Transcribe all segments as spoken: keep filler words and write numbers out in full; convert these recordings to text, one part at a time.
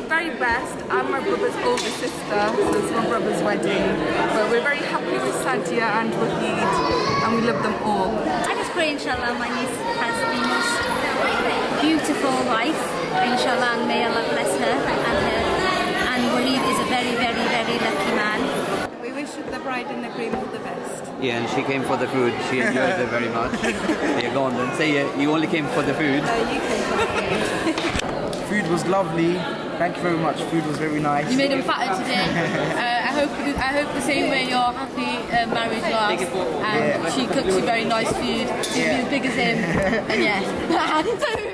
very best. I'm my brother's older sister, so it's my brother's wedding. But we're very happy with Sadia and Wahid, and we love them all. I just pray, inshallah, my niece has the most beautiful life, inshallah, and may Allah bless her and her. And Wahid is a very, very, very lucky man. We wish the bride and the groom all the best. Yeah, and she came for the food. She enjoyed it very much. Yeah, go on then. Say it. You only came for the food. Uh, you came for the food. Food was lovely. Thank you very much. Food was very nice. You made him fatter today. uh, I hope I hope the same way your happy uh, marriage lasts. And yeah. she cooks you very nice food. She'll be as big as him. And yeah.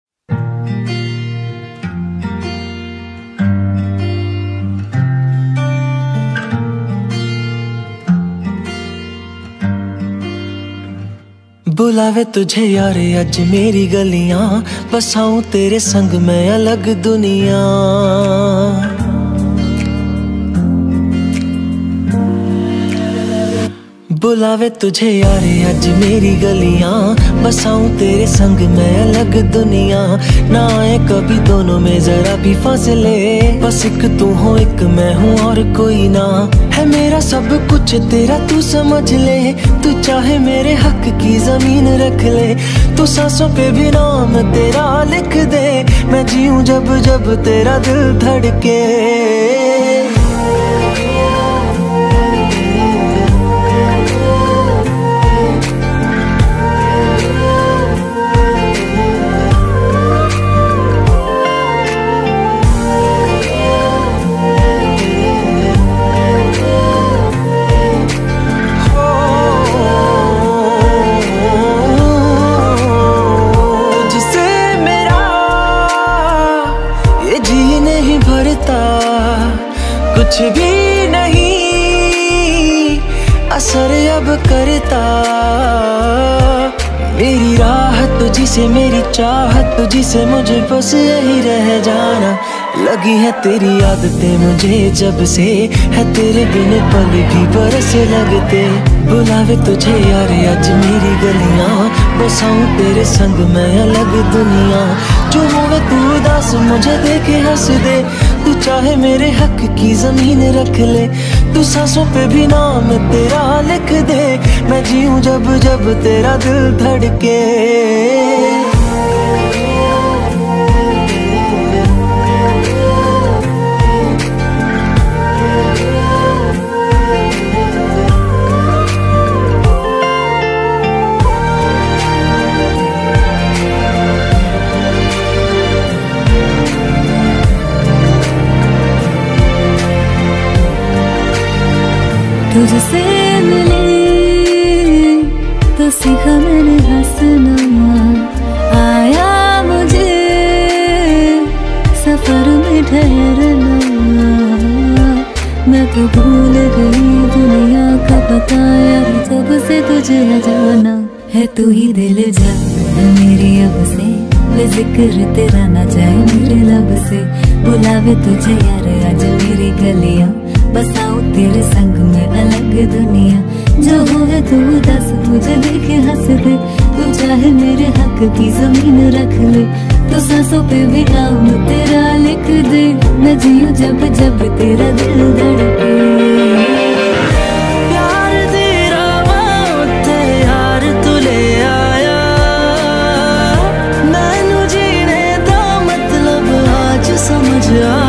बुलावे तुझे यार अज मेरी गलियां, बसाऊं तेरे संग मैं अलग दुनिया। बुलावे तुझे यार अज मेरी गलियां, बसाऊं तेरे संग मैं अलग दुनिया। ना आए कभी दोनों में जरा भी फासले, बस एक तू हो एक मैं हूँ और कोई ना। है मेरा सब कुछ तेरा तू समझ ले, तू चाहे मेरे हक की जमीन रख ले। तू सांसों पे भी नाम तेरा लिख दे, मैं जीऊं जब जब तेरा दिल धड़के। कुछ भी नहीं असर अब करता, मेरी राह तुझी से मेरी चाहत तुझी से, मुझे बस यही रह जाना। लगी है तेरी आदतें मुझे जब से, है तेरे बिन पल भी बरस लगते। बुलावे तुझे यार आज मेरी गलियां, बसाऊं तेरे संग मैं अलग दुनिया। जो होवे तू उदास मुझे देखे हंस दे, तू चाहे मेरे हक की जमीन रख ले। तू सांसों पे भी नाम तेरा लिख दे, मैं जीऊं जब जब तेरा दिल धड़के। तुझसे मिली तो सीखा मैंने हंसना, आया मुझे सफर में ठहरना। मैं तो भूल गई दुनिया का बताया, जब से तुझे जाना है तू ही दिल जा मेरी अब से। वे जिक्र तेरा ना जाए मेरे लब से, बुलावे तुझे यार आज मेरी गलियां, बसाऊं तेरे संग में अलग दुनिया। जो होवे तू दस मुझे देखे हंस दे, तू चाहे मेरे हक की जमीन रख ले। तो सांसों पे भी नाम तेरा लिख दे, मैं जीऊं जब जब तेरा दिल धड़के। प्यार तेरा वास्ते यार तू ले आया, मैनू जीने दा मतलब आज समझ आ